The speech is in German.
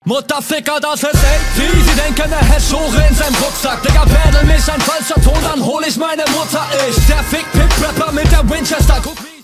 Mutterficker, das ist AT. Sie denken, er hätte Schore in seinem Rucksack. Digga, battle mich ein falscher Ton, dann hol ich meine Mutter. Ich, der Fick-Pick-Rapper mit der Winchester. Guck,